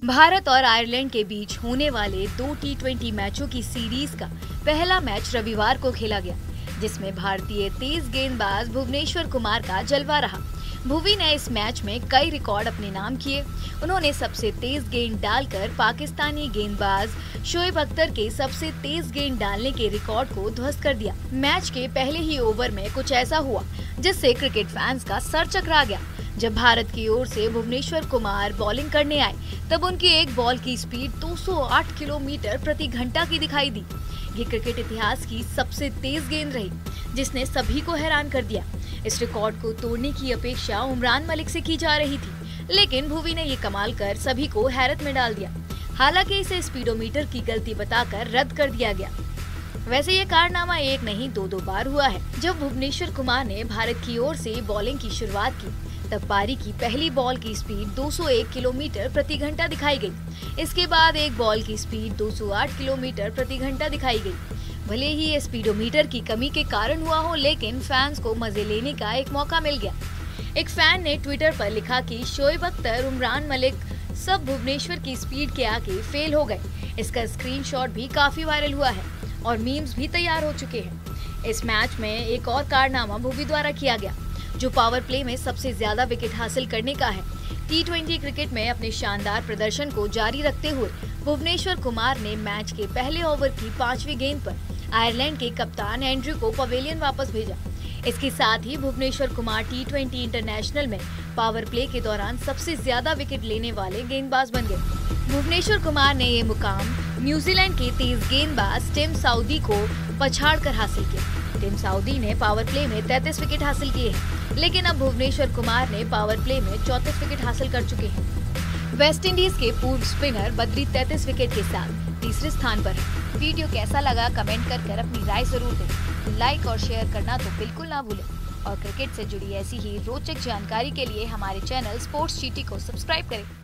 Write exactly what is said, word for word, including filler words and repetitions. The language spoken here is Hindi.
भारत और आयरलैंड के बीच होने वाले दो टी ट्वेंटी मैचों की सीरीज का पहला मैच रविवार को खेला गया, जिसमें भारतीय तेज गेंदबाज भुवनेश्वर कुमार का जलवा रहा। भुवी ने इस मैच में कई रिकॉर्ड अपने नाम किए। उन्होंने सबसे तेज गेंद डालकर पाकिस्तानी गेंदबाज शोएब अख्तर के सबसे तेज गेंद डालने के रिकॉर्ड को ध्वस्त कर दिया। मैच के पहले ही ओवर में कुछ ऐसा हुआ जिससे क्रिकेट फैंस का सर चकरा गया। जब भारत की ओर से भुवनेश्वर कुमार बॉलिंग करने आए, तब उनकी एक बॉल की स्पीड दो सौ आठ किलोमीटर प्रति घंटा की दिखाई दी। ये क्रिकेट इतिहास की सबसे तेज गेंद रही, जिसने सभी को हैरान कर दिया। इस रिकॉर्ड को तोड़ने की अपेक्षा उमरान मलिक से की जा रही थी, लेकिन भुवी ने ये कमाल कर सभी को हैरत में डाल दिया। हालांकि इसे स्पीडोमीटर की गलती बताकर रद्द कर दिया गया। वैसे ये कारनामा एक नहीं दो दो बार हुआ है। जब भुवनेश्वर कुमार ने भारत की ओर से बॉलिंग की शुरुआत की, तब पारी की पहली बॉल की स्पीड दो सौ एक किलोमीटर प्रति घंटा दिखाई गई। इसके बाद एक बॉल की स्पीड दो सौ आठ किलोमीटर प्रति घंटा दिखाई गई। भले ही ये स्पीडोमीटर की कमी के कारण हुआ हो, लेकिन फैंस को मजे लेने का एक मौका मिल गया। एक फैन ने ट्विटर पर लिखा कि शोएब अख्तर, उमरान मलिक सब भुवनेश्वर की स्पीड के आगे फेल हो गए। इसका स्क्रीनशॉट भी काफी वायरल हुआ है और मीम्स भी तैयार हो चुके हैं। इस मैच में एक और कारनामा भुवी द्वारा किया गया, जो पावर प्ले में सबसे ज्यादा विकेट हासिल करने का है। टी ट्वेंटी क्रिकेट में अपने शानदार प्रदर्शन को जारी रखते हुए भुवनेश्वर कुमार ने मैच के पहले ओवर की पांचवी गेंद पर आयरलैंड के कप्तान एंड्रयू को पवेलियन वापस भेजा। इसके साथ ही Bhuvneshwar Kumar T twenty international में पावर प्ले के दौरान सबसे ज्यादा विकेट लेने वाले गेंदबाज बन गए। भुवनेश्वर कुमार ने ये मुकाम न्यूजीलैंड के तेज गेंदबाज टिम साउदी को पछाड़कर हासिल किया। टिम साउदी ने पावर प्ले में तैंतीस विकेट हासिल किए हैं, लेकिन अब भुवनेश्वर कुमार ने पावर प्ले में चौंतीस विकेट हासिल कर चुके हैं। वेस्टइंडीज के पूर्व स्पिनर बद्री तैंतीस विकेट के साथ तीसरे स्थान पर है। वीडियो कैसा लगा कमेंट कर कर अपनी राय जरूर दें। लाइक और शेयर करना तो बिल्कुल ना भूलें और क्रिकेट से जुड़ी ऐसी ही रोचक जानकारी के लिए हमारे चैनल स्पोर्ट्स चीटी को सब्सक्राइब करें।